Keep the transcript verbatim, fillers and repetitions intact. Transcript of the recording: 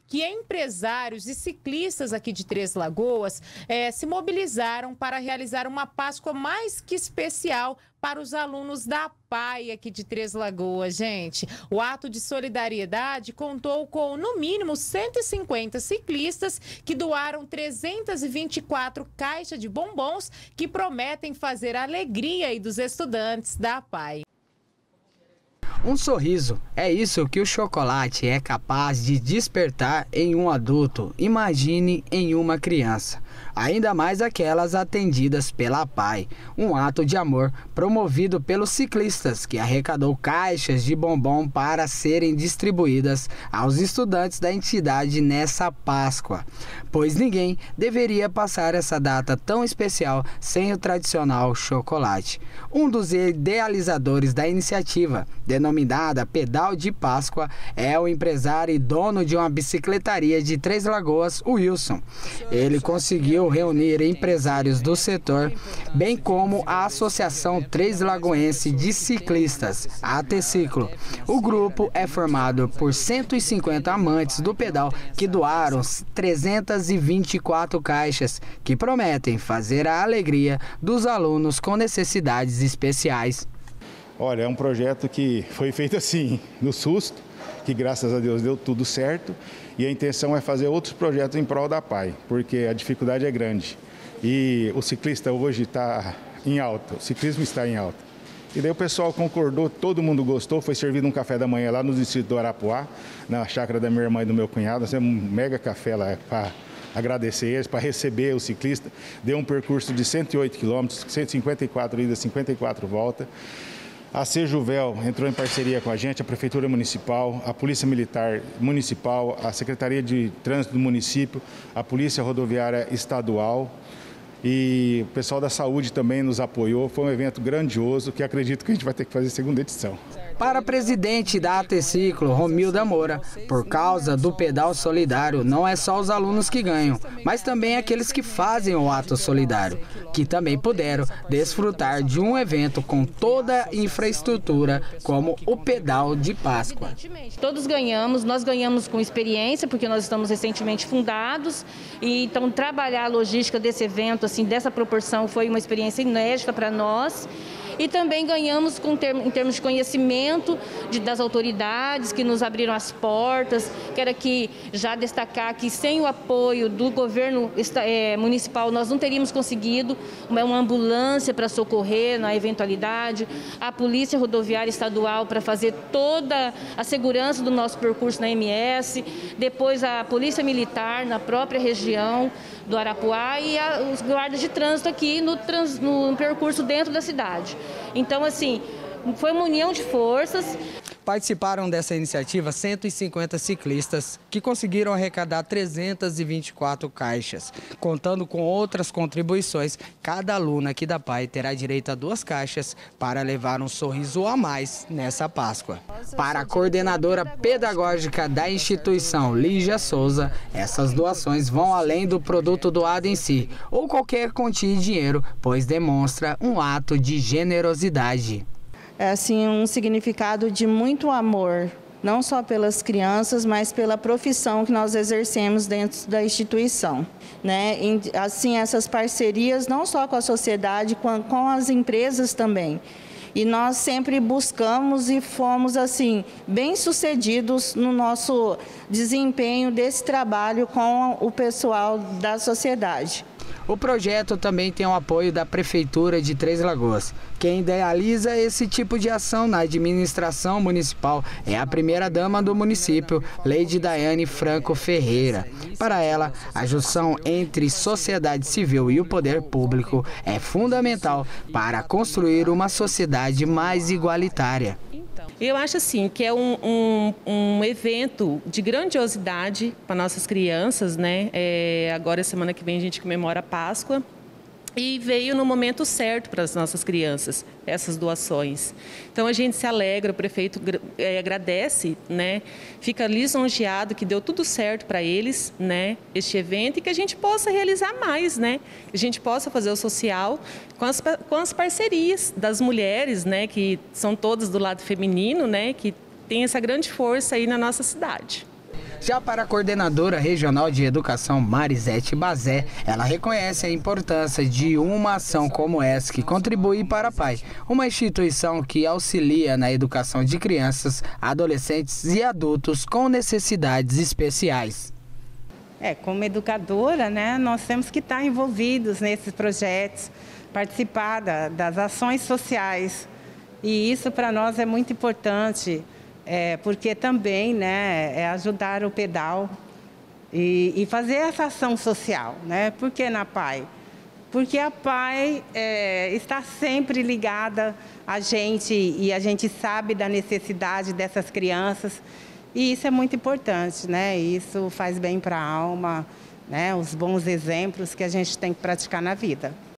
que empresários e ciclistas aqui de Três Lagoas eh, se mobilizaram para realizar uma Páscoa mais que especial para os alunos da P A I aqui de Três Lagoas, gente. O ato de solidariedade contou com, no mínimo, cento e cinquenta ciclistas que doaram trezentas e vinte e quatro caixas de bombons que prometem fazer a alegria aí dos estudantes da P A I. Um sorriso, é isso que o chocolate é capaz de despertar em um adulto, imagine em uma criança. Ainda mais aquelas atendidas pela P A I, um ato de amor promovido pelos ciclistas que arrecadou caixas de bombom para serem distribuídas aos estudantes da entidade nessa Páscoa, pois ninguém deveria passar essa data tão especial sem o tradicional chocolate. Um dos idealizadores da iniciativa, denominada Pedal de Páscoa, é o empresário e dono de uma bicicletaria de Três Lagoas, o Wilson. Ele conseguiu reunir empresários do setor, bem como a Associação Três Lagoense de Ciclistas, a ATCiclo. O grupo é formado por cento e cinquenta amantes do pedal que doaram trezentas e vinte e quatro caixas, que prometem fazer a alegria dos alunos com necessidades especiais. Olha, é um projeto que foi feito assim, no susto, que graças a Deus deu tudo certo, e a intenção é fazer outros projetos em prol da P A I, porque a dificuldade é grande. E o ciclista hoje está em alta, o ciclismo está em alta. E daí o pessoal concordou, todo mundo gostou, foi servido um café da manhã lá no distrito do Arapuá, na chácara da minha irmã e do meu cunhado, nós temos um mega café lá para agradecer eles, para receber o ciclista. Deu um percurso de cento e oito quilômetros, cento e cinquenta e quatro idas, cinquenta e quatro voltas. A Sejuvel entrou em parceria com a gente, a Prefeitura Municipal, a Polícia Militar Municipal, a Secretaria de Trânsito do município, a Polícia Rodoviária Estadual e o pessoal da saúde também nos apoiou. Foi um evento grandioso que acredito que a gente vai ter que fazer a segunda edição. Para a presidente da ATCiclo, Romilda Moura, por causa do pedal solidário, não é só os alunos que ganham, mas também aqueles que fazem o ato solidário, que também puderam desfrutar de um evento com toda a infraestrutura, como o pedal de Páscoa. Todos ganhamos, nós ganhamos com experiência, porque nós estamos recentemente fundados, e então trabalhar a logística desse evento, assim, dessa proporção, foi uma experiência inédita para nós. E também ganhamos com term, em termos de conhecimento de, das autoridades que nos abriram as portas. Quero aqui já destacar que sem o apoio do governo é, municipal nós não teríamos conseguido uma, uma ambulância para socorrer na eventualidade, a Polícia Rodoviária Estadual para fazer toda a segurança do nosso percurso na M S, depois a Polícia Militar na própria região do Arapuá e a, os guardas de trânsito aqui no, trans, no percurso dentro da cidade. Então, assim, foi uma união de forças. Participaram dessa iniciativa cento e cinquenta ciclistas que conseguiram arrecadar trezentas e vinte e quatro caixas. Contando com outras contribuições, cada aluna aqui da P A I terá direito a duas caixas para levar um sorriso a mais nessa Páscoa. Para a coordenadora pedagógica da instituição, Lígia Souza, essas doações vão além do produto doado em si, ou qualquer quantia de dinheiro, pois demonstra um ato de generosidade. É assim um significado de muito amor, não só pelas crianças, mas pela profissão que nós exercemos dentro da instituição, né? Assim, essas parcerias não só com a sociedade, com, com as empresas também. E nós sempre buscamos e fomos assim bem-sucedidos no nosso desempenho desse trabalho com o pessoal da sociedade. O projeto também tem o apoio da Prefeitura de Três Lagoas. Quem idealiza esse tipo de ação na administração municipal é a primeira-dama do município, Leide Daiane Franco Ferreira. Para ela, a junção entre sociedade civil e o poder público é fundamental para construir uma sociedade mais igualitária. Eu acho assim que é um, um, um evento de grandiosidade para nossas crianças, né? É, agora, semana que vem, a gente comemora a Páscoa. E veio no momento certo para as nossas crianças, essas doações. Então, a gente se alegra, o prefeito é, agradece, né? Fica lisonjeado que deu tudo certo para eles, né? Este evento, e que a gente possa realizar mais, né? Que a gente possa fazer o social com as, com as parcerias das mulheres, né? Que são todas do lado feminino, né? Que tem essa grande força aí na nossa cidade. Já para a coordenadora regional de educação, Marisete Bazé, ela reconhece a importância de uma ação como essa que contribui para a P A I, uma instituição que auxilia na educação de crianças, adolescentes e adultos com necessidades especiais. É, como educadora, né, nós temos que estar envolvidos nesses projetos, participar da, das ações sociais. E isso para nós é muito importante, é, porque também, né, é ajudar o pedal e, e fazer essa ação social, né? Por que na P A I? Porque a P A I é, está sempre ligada a gente e a gente sabe da necessidade dessas crianças. E isso é muito importante, né? Isso faz bem para a alma, né? Os bons exemplos que a gente tem que praticar na vida.